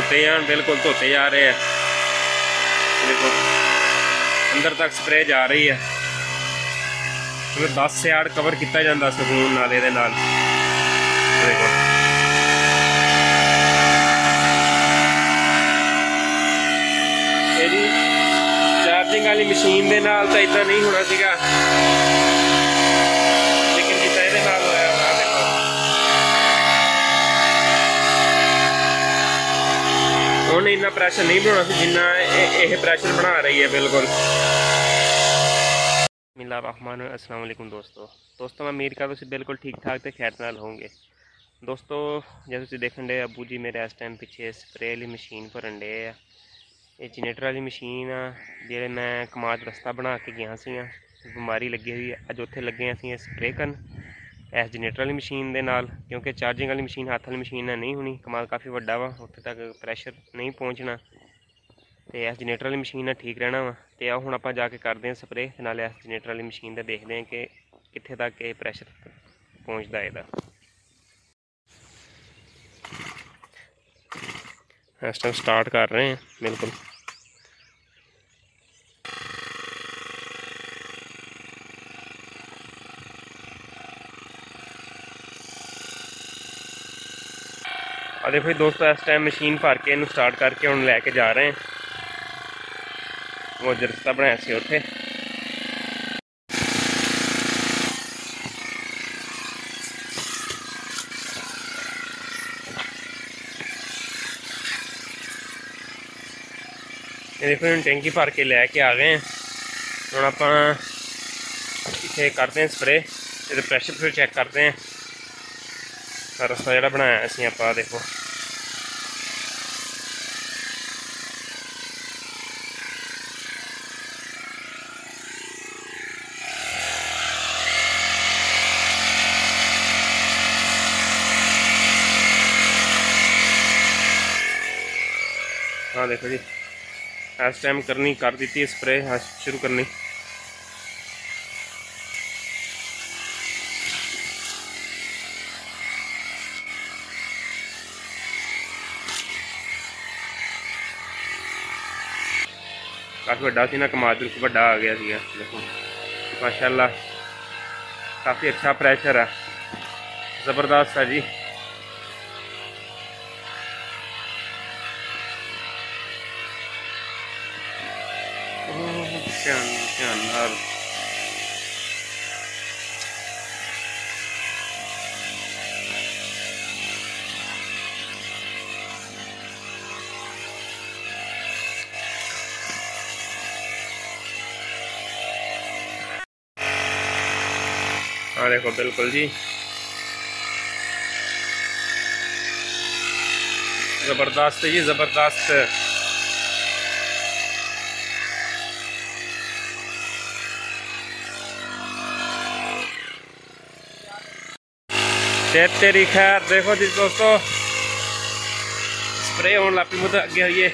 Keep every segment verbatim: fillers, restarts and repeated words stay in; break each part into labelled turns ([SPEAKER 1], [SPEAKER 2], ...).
[SPEAKER 1] धोते जान, बिल्कुल धोते जा रहे हैं। देखो अंदर तक स्प्रे जा रही है, मतलब दस से आठ कवर किया जाता सकून नाल इहदे नाल। देखो ਇਹਦੀ चार्जिंग वाली मशीन ਦੇ ਨਾਲ ਤਾਂ इतना नहीं होना ਸੀਗਾ, लेकिन जितना ਇਹਦੇ ਨਾਲ ਹੋਇਆ ਵਾ देखो। ਉਹਨੇ इन्ना प्रैशर नहीं बनाना सी जिन्ना ਇਹ प्रैशर बना रही है बिल्कुल। बिस्मिल्लाहिर्रहमानिर्रहीम। अस्सलाम वालेकुम दोस्तों दोस्तों मैं उम्मीद करता हूं बिल्कुल ठीक ठाक तो खैर नाल होंगे। दोस्तों जैसे तुसीं देखण डे अबू जी मेरे इस टाइम पिछे स्प्रे वाली मशीन भरन डे आ। ये जनरेटर वाली मशीन आ जेह्ड़े मैं कमाद रस्ता बना के गया सी, बीमारी लगी हुई अज उत्थे लगे असीं स्प्रे करन इस जनरेटर वाली मशीन दे नाल, क्योंकि चार्जिंग वाली मशीन हत्थ वाली मशीन नहीं होनी, कमाद काफ़ी वड्डा वा, उत्थे तक प्रैशर नहीं पहुँचना, तो इस जनरेटर वाली मशीन ने ठीक रहना वा। तो आओ हुण आपां जाके करदे हैं स्प्रे, नाले इस जनरेटर वाली मशीन दा देखदे हैं कि कित्थे तक ये प्रैशर पहुँचदा इहदा। इस टाइम स्टार्ट कर रहे हैं बिल्कुल। और देखो दोस्तों इस टाइम मशीन भर के इनू स्टार्ट करके हम लैके जा रहे हैं वो जो रस्ता बनाया सी उत्थे। देखो हम टैंकी भर के लैके आ गए हैं, हम आप इतने करते हैं स्प्रे, ये प्रैशर फिर चेक करते हैं रस्ता जोड़ा बनाया असी आप। देखो हाँ देखो जी इस टाइम करनी कर दी थी स्प्रे, हाँ शुरू करनी। काफ़ी वड्डा सी ना कमाद, बिल्कुल वड्डा आ गया सीगा। देखो माशाल्लाह काफ़ी अच्छा प्रेशर है, ज़बरदस्त है जी। ध्यान ध्यान नाल हाँ देखो बिल्कुल जी ज़बरदस्त जी ज़बरदस्त। ते तेरी खैर देखो जी दोस्तों स्प्रे होने लग पी, मतलब अगे आइए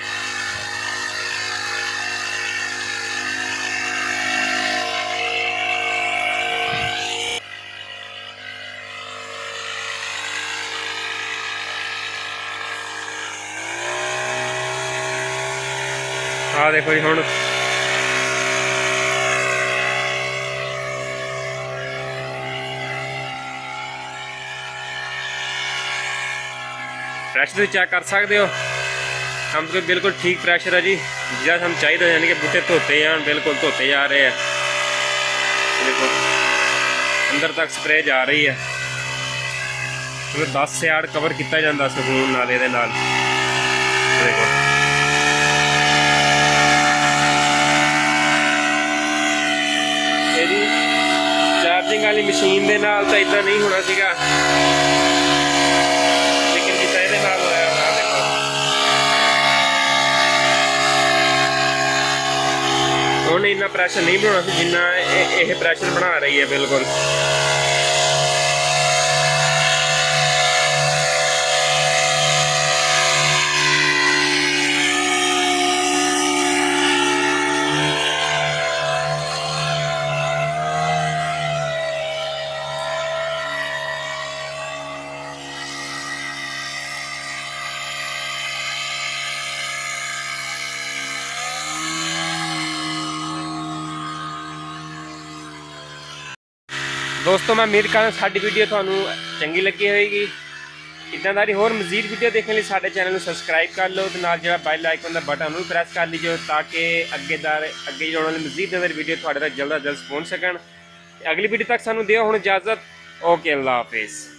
[SPEAKER 1] हाँ देखो जी हुण प्रैशर चेक कर सकते हो, हम तो बिल्कुल ठीक प्रैशर है जी जिस हम चाहिए, यानी कि बूटे धोते जान, बिल्कुल धोते जा रहे हैं। देखो अंदर तक स्प्रे जा रही है, मतलब दस से आठ कवर किया जाता सकून नाल इहदे नाल। देखो ਇਹਦੀ चार्जिंग वाली मशीन ਦੇ ਨਾਲ ਤਾਂ इतना नहीं होना ਸੀਗਾ, लेकिन जितना ਇਹਦੇ ਨਾਲ ਹੋਇਆ ਵਾ देखो। ਉਹਨੇ इन्ना प्रैशर नहीं बनाना सी जिन्ना ਇਹ प्रैशर बना रही है बिल्कुल। दोस्तों मैं उम्मीद करदा साडी वीडियो तुहानू चंगी लगी होएगी। इदां दी होर मजीद वीडियो देखने लिए साडे चैनल को सबसक्राइब कर लो ते नाल जिहड़ा बेल आइकन दा बटन उहनूं प्रेस कर लीजिए ताकि अगे दार अगे जोड़न वाली मजीद नज़र वीडियो तुहाडे तक जल्द अज जल्द पहुँच सकन। अगली वीडियो तक सानू दिओ हुण इजाज़त। ओके, अल्लाह हाफिज़।